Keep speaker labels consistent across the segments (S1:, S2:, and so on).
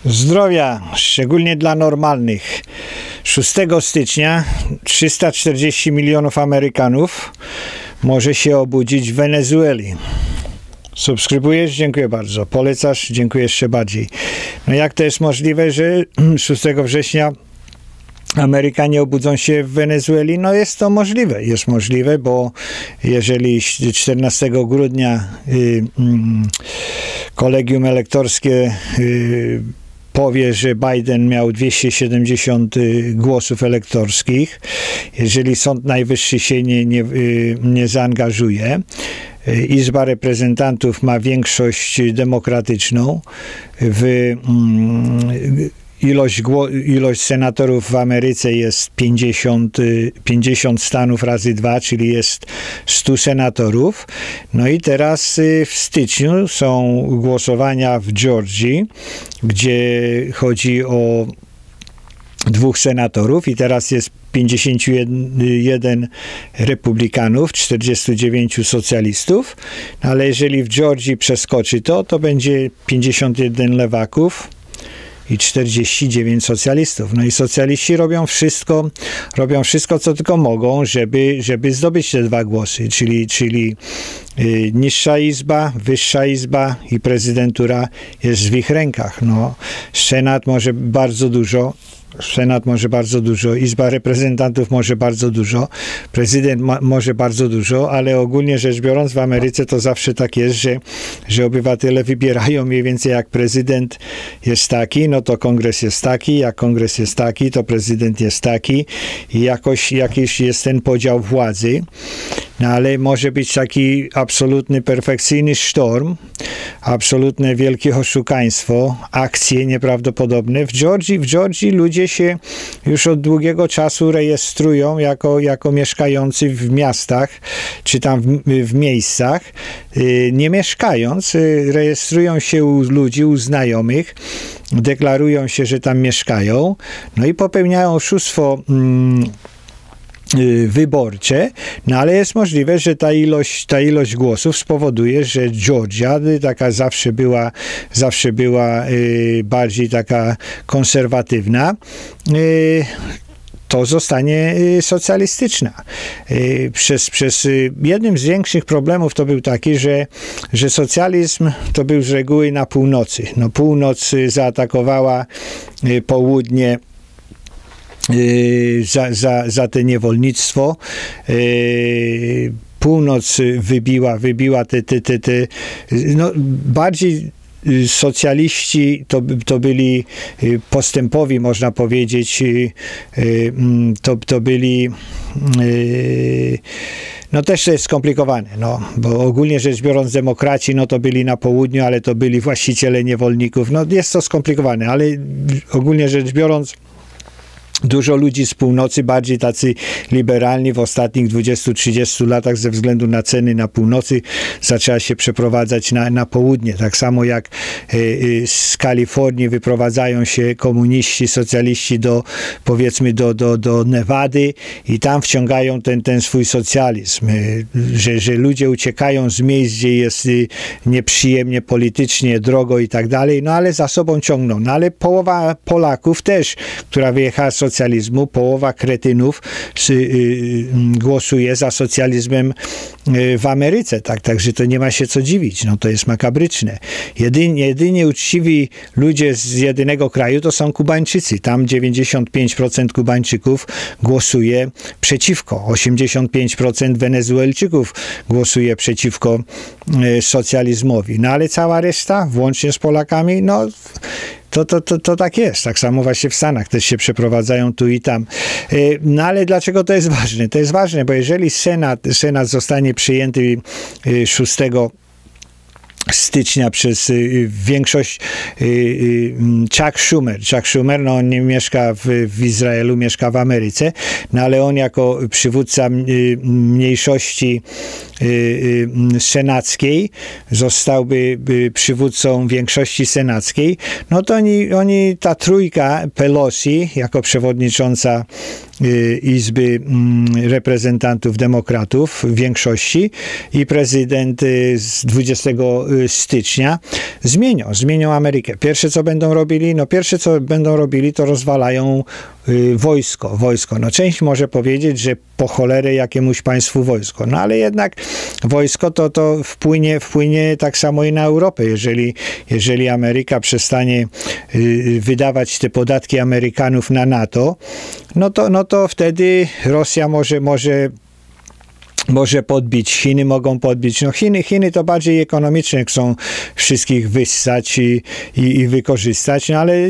S1: Zdrowia, szczególnie dla normalnych. 6 stycznia 340 milionów Amerykanów może się obudzić w Wenezueli. Subskrybujesz? Dziękuję bardzo. Polecasz? Dziękuję jeszcze bardziej. No jak to jest możliwe, że 6 września Amerykanie obudzą się w Wenezueli? No jest to możliwe. Jest możliwe, bo jeżeli 14 grudnia kolegium elektorskie powie, że Biden miał 270 głosów elektorskich, jeżeli Sąd Najwyższy się nie zaangażuje, Izba Reprezentantów ma większość demokratyczną, ilość senatorów w Ameryce jest 50 stanów razy 2, czyli jest 100 senatorów. No i teraz w styczniu są głosowania w Georgii, gdzie chodzi o 2 senatorów i teraz jest 51 republikanów, 49 socjalistów, ale jeżeli w Georgii przeskoczy to będzie 51 lewaków i 49 socjalistów. No i socjaliści robią wszystko, co tylko mogą, żeby zdobyć te 2 głosy, czyli niższa izba, wyższa izba i prezydentura jest w ich rękach. No, Senat może bardzo dużo, Izba Reprezentantów może bardzo dużo, prezydent może bardzo dużo, ale ogólnie rzecz biorąc w Ameryce to zawsze tak jest, że obywatele wybierają mniej więcej jak prezydent jest taki, no to kongres jest taki, jak kongres jest taki, to prezydent jest taki i jakiś jest ten podział władzy. No ale może być taki absolutny, perfekcyjny sztorm, absolutne wielkie oszukaństwo, akcje nieprawdopodobne. W Georgii ludzie się już od długiego czasu rejestrują jako mieszkający w miastach, czy tam w miejscach. Nie mieszkając, rejestrują się u ludzi, u znajomych, deklarują się, że tam mieszkają, no i popełniają oszustwo wyborcze, no ale jest możliwe, że ta ilość głosów spowoduje, że Georgia taka zawsze była bardziej taka konserwatywna, to zostanie socjalistyczna. Jednym z większych problemów to był taki, że socjalizm to był z reguły na północy. No, północ zaatakowała południe za te niewolnictwo. Północ wybiła te no, bardziej socjaliści to byli postępowi, można powiedzieć, to byli no też to jest skomplikowane, no, bo ogólnie rzecz biorąc demokraci, no to byli na południu, ale to byli właściciele niewolników, no jest to skomplikowane, ale ogólnie rzecz biorąc dużo ludzi z północy, bardziej tacy liberalni w ostatnich 20-30 latach ze względu na ceny na północy zaczęła się przeprowadzać na południe. Tak samo jak z Kalifornii wyprowadzają się komuniści, socjaliści powiedzmy do Nevady i tam wciągają ten swój socjalizm. Że ludzie uciekają z miejsc, gdzie jest nieprzyjemnie politycznie, drogo i tak dalej, no ale za sobą ciągną. No ale połowa Polaków też, która wyjechała z socjalizmu, połowa kretynów głosuje za socjalizmem w Ameryce, także to nie ma się co dziwić, no to jest makabryczne. Jedynie uczciwi ludzie z jedynego kraju to są Kubańczycy, tam 95% Kubańczyków głosuje przeciwko, 85% Wenezuelczyków głosuje przeciwko socjalizmowi, no ale cała reszta, włącznie z Polakami, no to tak jest. Tak samo właśnie w Stanach też się przeprowadzają tu i tam. No ale dlaczego to jest ważne? To jest ważne, bo jeżeli Senat zostanie przyjęty 6 stycznia przez większość Chuck Schumer, no on nie mieszka w Izraelu, mieszka w Ameryce, no ale on jako przywódca mniejszości senackiej, zostałby przywódcą większości senackiej, no to oni ta trójka, Pelosi jako przewodnicząca Izby Reprezentantów Demokratów w większości i prezydent z 20 stycznia zmienią Amerykę. Pierwsze co będą robili, to rozwalają wojsko. No część może powiedzieć, że po cholerę jakiemuś państwu wojsko. No ale jednak wojsko to wpłynie tak samo i na Europę. Jeżeli Ameryka przestanie wydawać te podatki Amerykanów na NATO, no to wtedy Rosja może podbić, Chiny mogą podbić. No Chiny to bardziej ekonomicznie chcą wszystkich wyssać i wykorzystać, no ale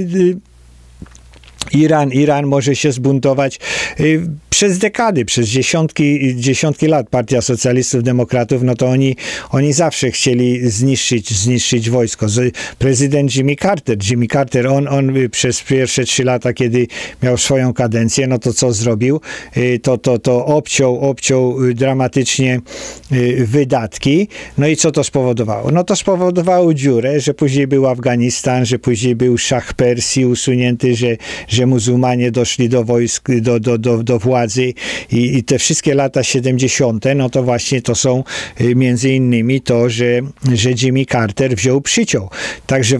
S1: Iran może się zbuntować przez dekady, przez dziesiątki lat. Partia Socjalistów, Demokratów, no to oni zawsze chcieli zniszczyć wojsko. Prezydent Jimmy Carter, on przez pierwsze 3 lata, kiedy miał swoją kadencję, no to co zrobił? To obciął dramatycznie wydatki. No i co to spowodowało? No to spowodowało dziurę, że później był Afganistan, że później był Szach Persji usunięty, że muzułmanie doszli do wojsk, do władzy i te wszystkie lata 70., no to właśnie to są między innymi to, że Jimmy Carter przyciął. Także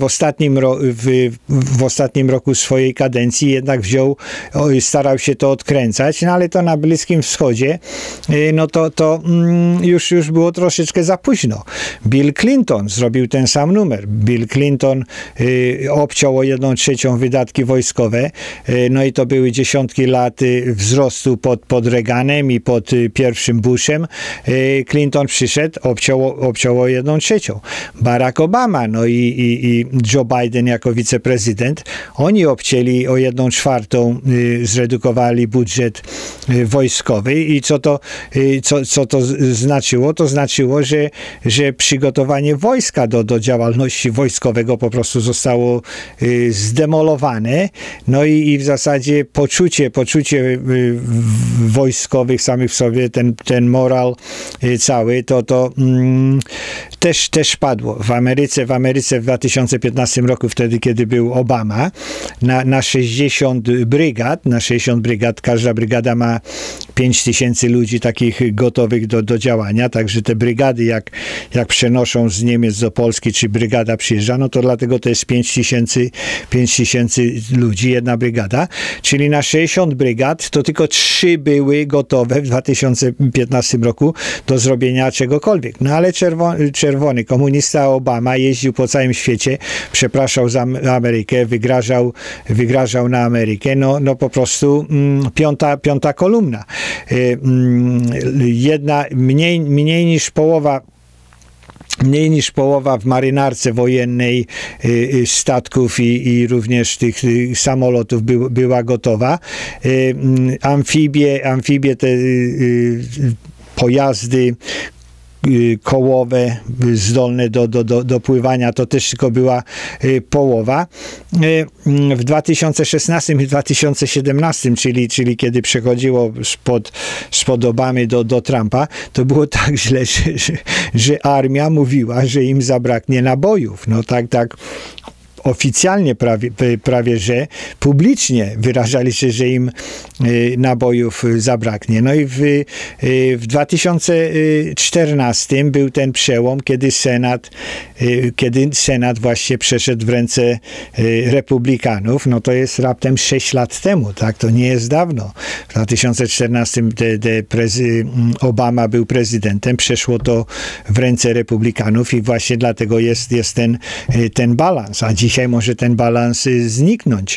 S1: w ostatnim roku swojej kadencji jednak starał się to odkręcać, no ale to na Bliskim Wschodzie, no to już było troszeczkę za późno. Bill Clinton zrobił ten sam numer. Bill Clinton obciął o 1/3 wydatki wojskowe, no i to były dziesiątki lat wzrostu pod Reaganem i pod pierwszym Bushem. Clinton przyszedł, obciął o 1/3. Barack Obama, no i Joe Biden jako wiceprezydent, oni obcięli o 1/4, zredukowali budżet wojskowy i co to znaczyło? To znaczyło, że przygotowanie wojska do działalności wojskowego po prostu zostało zdemolowane, no i w zasadzie poczucie wojskowych samych w sobie, ten moral cały, to też padło. W Ameryce w 2015 roku, wtedy, kiedy był Obama, na 60 brygad, każda brygada ma 5000 ludzi takich gotowych do działania, także te brygady, jak przenoszą z Niemiec do Polski, czy brygada przyjeżdża, no to dlatego to jest 5000 ludzi, jedna brygada, czyli na 60 brygad to tylko 3 były gotowe w 2015 roku do zrobienia czegokolwiek. No ale czerwony komunista Obama jeździł po całym świecie, przepraszał za Amerykę, wygrażał na Amerykę, no po prostu piąta kolumna. Mniej niż połowa w marynarce wojennej statków i również tych samolotów była gotowa. Amfibie, te pojazdy kołowe, zdolne do pływania, to też tylko była połowa. W 2016 i 2017, czyli kiedy przechodziło spod Obamy do Trumpa, to było tak źle, że armia mówiła, że im zabraknie nabojów. No tak oficjalnie prawie, że publicznie wyrażali się, że im nabojów zabraknie. No i w 2014 był ten przełom, kiedy Senat właśnie przeszedł w ręce republikanów. No to jest raptem 6 lat temu, tak? To nie jest dawno. W 2014 Obama był prezydentem, przeszło to w ręce republikanów i właśnie dlatego jest ten balans, a dzisiaj może ten balans zniknąć.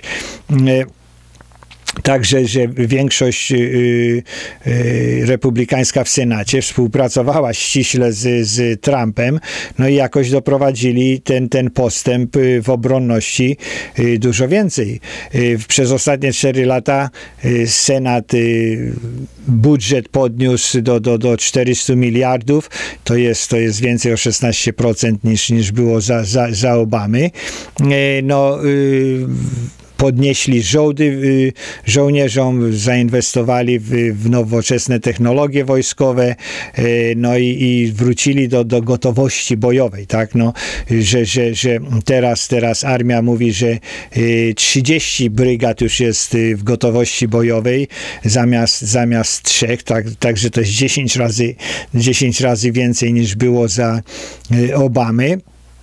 S1: Także, że większość republikańska w Senacie współpracowała ściśle z Trumpem, no i jakoś doprowadzili ten postęp w obronności dużo więcej. Przez ostatnie 4 lata Senat budżet podniósł do 400 miliardów, to jest więcej o 16% niż było za Obamy. No podnieśli żołdy żołnierzom, zainwestowali w nowoczesne technologie wojskowe, no i wrócili do gotowości bojowej, tak, no, że teraz armia mówi, że 30 brygad już jest w gotowości bojowej zamiast 3, także to jest 10 razy więcej niż było za Obamy.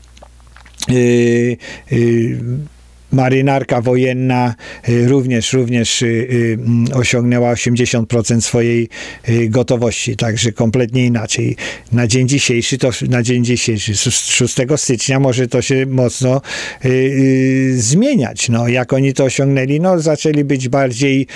S1: Marynarka wojenna również osiągnęła 80% swojej gotowości, także kompletnie inaczej. Na dzień dzisiejszy, 6 stycznia może to się mocno zmieniać. No, jak oni to osiągnęli? No, zaczęli być bardziej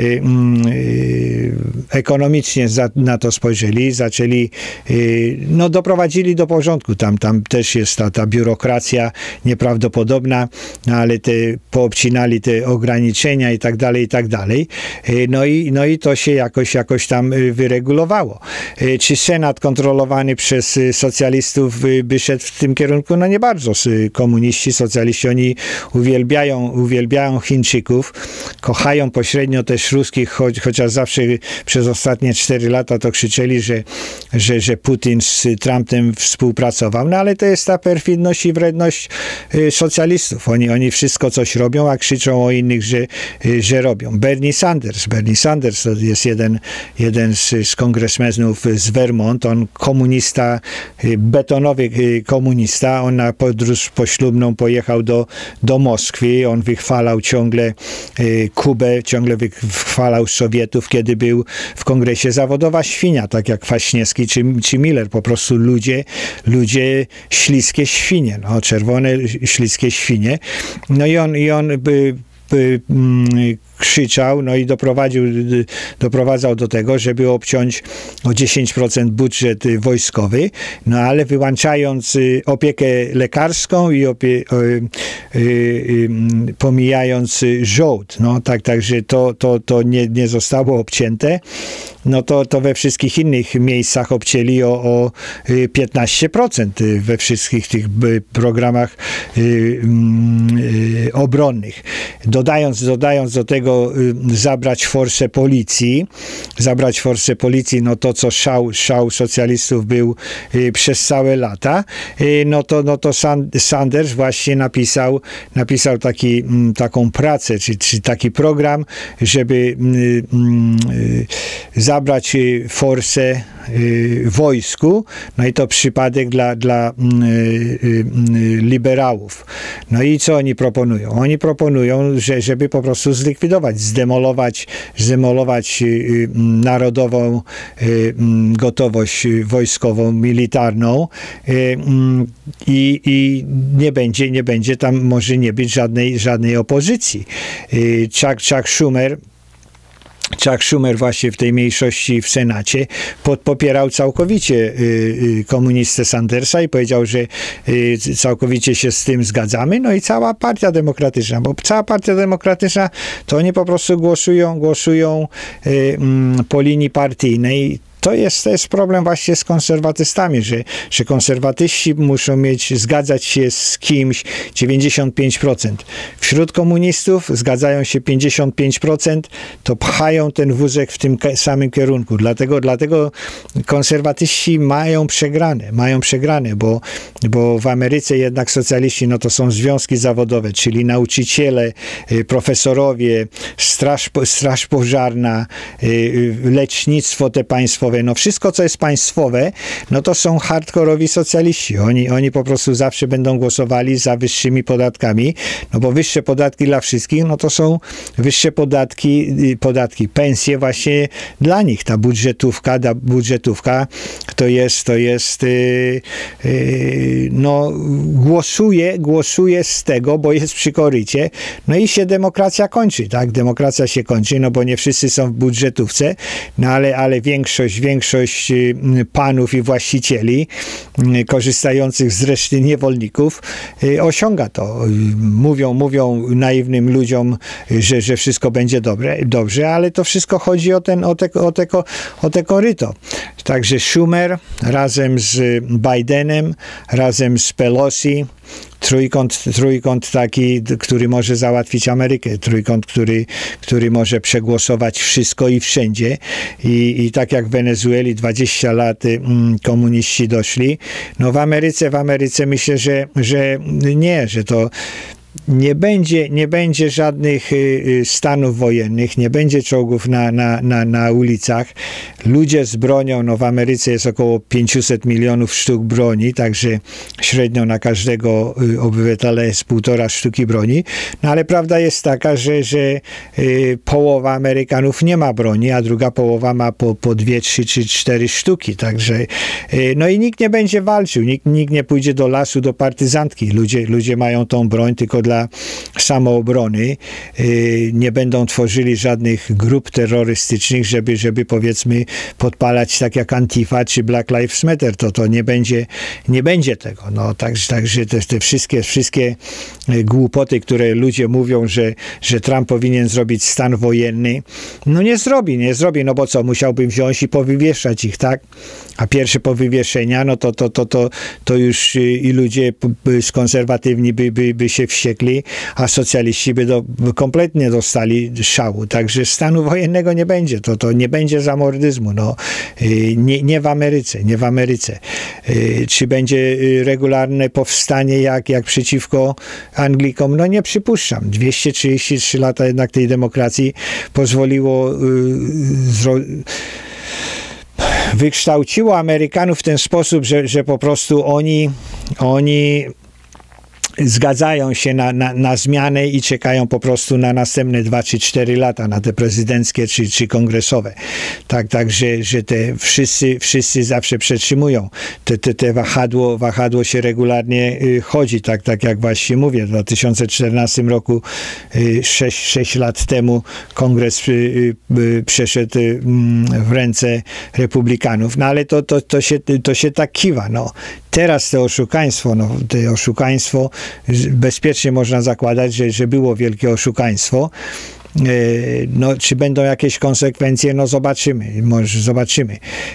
S1: ekonomicznie na to spojrzeli, doprowadzili do porządku. Tam też jest ta biurokracja nieprawdopodobna, no, ale poobcinali te ograniczenia i tak dalej. No i to się jakoś tam wyregulowało. Czy Senat kontrolowany przez socjalistów by szedł w tym kierunku? No nie bardzo. Komuniści, socjaliści, oni uwielbiają Chińczyków, kochają pośrednio też ruskich, chociaż zawsze przez ostatnie 4 lata to krzyczeli, że Putin z Trumpem współpracował. No ale to jest ta perfidność i wredność socjalistów. Oni wszystko coś robią, a krzyczą o innych, że robią. Bernie Sanders to jest jeden z kongresmenów z Vermont, on komunista, betonowy komunista, on na podróż poślubną pojechał do Moskwy, on wychwalał ciągle Kubę, ciągle wychwalał Sowietów, kiedy był w kongresie. Zawodowa świnia, tak jak Kwaśniewski czy Miller, po prostu ludzie śliskie świnie, no, czerwone śliskie świnie. No i on by krzyczał, no i doprowadzał do tego, żeby obciąć o 10% budżet wojskowy, no ale wyłączając opiekę lekarską i pomijając żołd, no także to nie zostało obcięte, no to we wszystkich innych miejscach obcięli o 15% we wszystkich tych programach obronnych. Dodając do tego zabrać forsę policji, no to co szał socjalistów był przez całe lata, no to Sanders właśnie napisał taką pracę, czy taki program, żeby zabrać forsę wojsku, no i to przypadek dla liberałów. No i co oni proponują? Oni proponują, żeby po prostu zdemolować narodową gotowość wojskową, militarną i nie będzie tam, może nie być żadnej opozycji. Chuck Schumer właśnie w tej mniejszości w Senacie popierał całkowicie komunistę Sandersa i powiedział, że całkowicie się z tym zgadzamy. No i cała Partia Demokratyczna, bo cała Partia Demokratyczna to oni po prostu głosują po linii partyjnej. To jest problem właśnie z konserwatystami, że konserwatyści muszą zgadzać się z kimś 95%. Wśród komunistów zgadzają się 55%, to pchają ten wózek w tym samym kierunku. Dlatego konserwatyści mają przegrane, bo w Ameryce jednak socjaliści, no to są związki zawodowe, czyli nauczyciele, profesorowie, straż pożarna, lecznictwo te państwowe, no wszystko, co jest państwowe, no to są hardkorowi socjaliści. Oni po prostu zawsze będą głosowali za wyższymi podatkami, no bo wyższe podatki dla wszystkich, no to są wyższe podatki, pensje właśnie dla nich. Ta budżetówka to jest no głosuje z tego, bo jest przy korycie, no i się demokracja kończy, tak? Demokracja się kończy, no bo nie wszyscy są w budżetówce, no ale większość panów i właścicieli korzystających z reszty niewolników osiąga to. Mówią naiwnym ludziom, że wszystko będzie dobrze, ale to wszystko chodzi o te koryto. Także Schumer razem z Bidenem, razem z Pelosi, trójkąt taki, który może załatwić Amerykę, trójkąt, który może przegłosować wszystko i wszędzie i tak jak w Wenezueli 20 lat komuniści doszli, no w Ameryce myślę, że nie, że to nie będzie żadnych stanów wojennych, nie będzie czołgów na ulicach. Ludzie z bronią, no w Ameryce jest około 500 milionów sztuk broni, także średnio na każdego obywatela jest 1,5 sztuki broni. No ale prawda jest taka, że połowa Amerykanów nie ma broni, a druga połowa ma po 2, 3 czy 4 sztuki. Także no i nikt nie będzie walczył, nikt nie pójdzie do lasu, do partyzantki. Ludzie mają tą broń tylko dla samoobrony, nie będą tworzyli żadnych grup terrorystycznych, żeby powiedzmy podpalać tak jak Antifa czy Black Lives Matter, to nie będzie tego. No, także te wszystkie głupoty, które ludzie mówią, że Trump powinien zrobić stan wojenny, no nie zrobi, no bo co, musiałby wziąć i powywieszać ich, tak? A pierwsze powywieszenia, no to już i ludzie konserwatywni by się wściekli, a socjaliści by kompletnie dostali szału. Także stanu wojennego nie będzie. To nie będzie zamordyzmu. No, nie w Ameryce. Czy będzie regularne powstanie jak przeciwko Anglikom? No nie przypuszczam. 233 lata jednak tej demokracji pozwoliło wykształciło Amerykanów w ten sposób, że po prostu oni zgadzają się na zmianę i czekają po prostu na następne 2 czy 4 lata, na te prezydenckie czy kongresowe. Także że te wszyscy zawsze przetrzymują. Te wahadło się regularnie chodzi, tak jak właśnie mówię. W 2014 roku, 6 lat temu, kongres przeszedł w ręce republikanów. No ale to się tak kiwa. No. Teraz to oszukaństwo, bezpiecznie można zakładać, że było wielkie oszukaństwo. No, czy będą jakieś konsekwencje? No zobaczymy.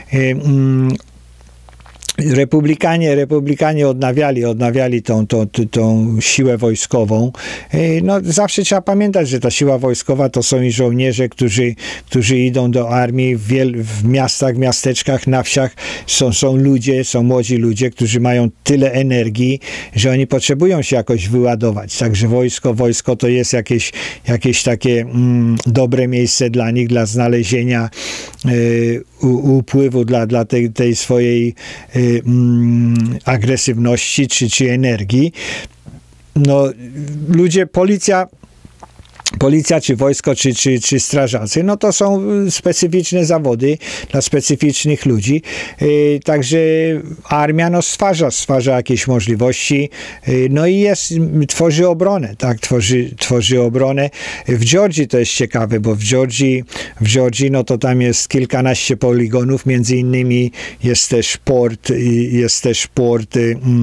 S1: Republikanie odnawiali tą siłę wojskową. No, zawsze trzeba pamiętać, że ta siła wojskowa to są i żołnierze, którzy idą do armii w miastach, miasteczkach, na wsiach. Są młodzi ludzie, którzy mają tyle energii, że oni potrzebują się jakoś wyładować. Także wojsko to jest jakieś takie dobre miejsce dla nich, dla znalezienia upływu dla tej swojej agresywności czy energii. No, ludzie, policja czy wojsko, czy strażacy, no to są specyficzne zawody dla specyficznych ludzi. Także armia no stwarza jakieś możliwości, no i tworzy obronę, tak, tworzy obronę. W Georgii to jest ciekawe, bo w Georgii no to tam jest kilkanaście poligonów, między innymi jest też port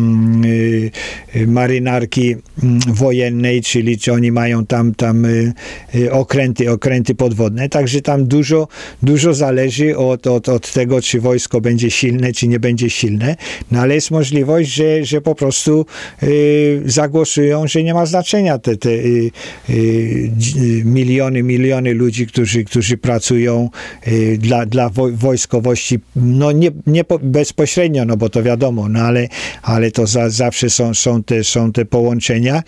S1: marynarki wojennej, czyli oni mają tam okręty podwodne, także tam dużo zależy od tego, czy wojsko będzie silne, czy nie będzie silne, no ale jest możliwość, że po prostu zagłosują, że nie ma znaczenia te miliony ludzi, którzy pracują dla wojskowości, no nie bezpośrednio, no bo to wiadomo, no ale to zawsze są te połączenia.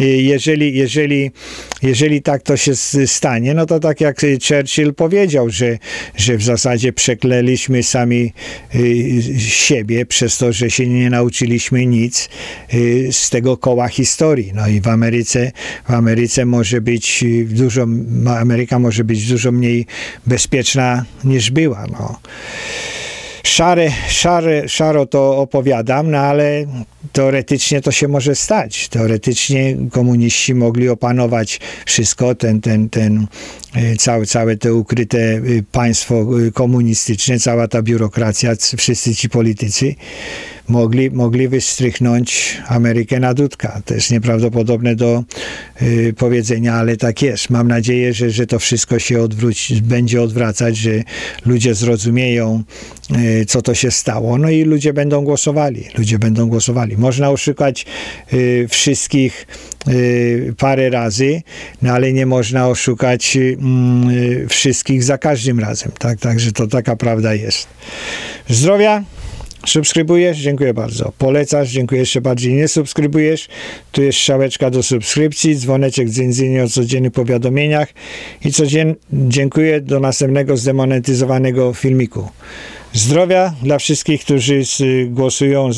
S1: Jeżeli tak to się stanie, no to tak jak Churchill powiedział, że w zasadzie przeklęliśmy sami siebie przez to, że się nie nauczyliśmy nic z tego koła historii. No i w Ameryce może być Ameryka może być dużo mniej bezpieczna niż była. No. Szaro to opowiadam, no ale teoretycznie to się może stać. Teoretycznie komuniści mogli opanować wszystko, całe te ukryte państwo komunistyczne, cała ta biurokracja, wszyscy ci politycy mogli wystrychnąć Amerykę na dudka. To jest nieprawdopodobne do powiedzenia, ale tak jest. Mam nadzieję, że to wszystko się będzie odwracać, że ludzie zrozumieją, co to się stało, no i ludzie będą głosowali. Można oszukać wszystkich parę razy, no ale nie można oszukać wszystkich za każdym razem. Także to taka prawda jest. Zdrowia! Subskrybujesz? Dziękuję bardzo. Polecasz? Dziękuję jeszcze bardziej. Nie subskrybujesz? Tu jest strzałeczka do subskrypcji, dzwoneczek dzyndzynnie o codziennych powiadomieniach i dziękuję do następnego zdemonetyzowanego filmiku. Zdrowia dla wszystkich, którzy głosują za